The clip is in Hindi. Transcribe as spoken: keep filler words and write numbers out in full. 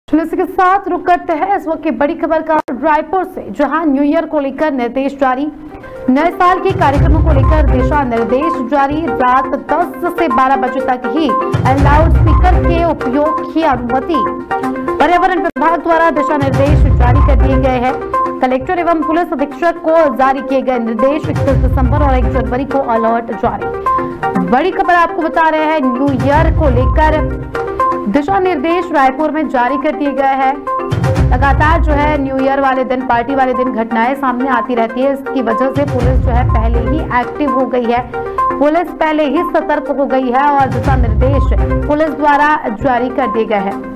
पुलिस के साथ रुक करते हैं इस वक्त की बड़ी खबर का रायपुर से, जहां न्यू ईयर को लेकर निर्देश जारी। नए साल के कार्यक्रमों को लेकर दिशा निर्देश जारी। रात दस से बारह बजे तक ही लाउड स्पीकर के उपयोग की अनुमति। पर्यावरण विभाग द्वारा दिशा निर्देश जारी कर दिए गए हैं। कलेक्टर एवं पुलिस अधीक्षक को जारी किए गए निर्देश। इकतीस दिसंबर और एक जनवरी को अलर्ट जारी। बड़ी खबर आपको बता रहे हैं, न्यू ईयर को लेकर दिशा निर्देश रायपुर में जारी कर दिए गए हैं। लगातार जो है न्यू ईयर वाले दिन, पार्टी वाले दिन घटनाएं सामने आती रहती है। इसकी वजह से पुलिस जो है पहले ही एक्टिव हो गई है, पुलिस पहले ही सतर्क हो गई है और दिशा निर्देश पुलिस द्वारा जारी कर दिए गए हैं।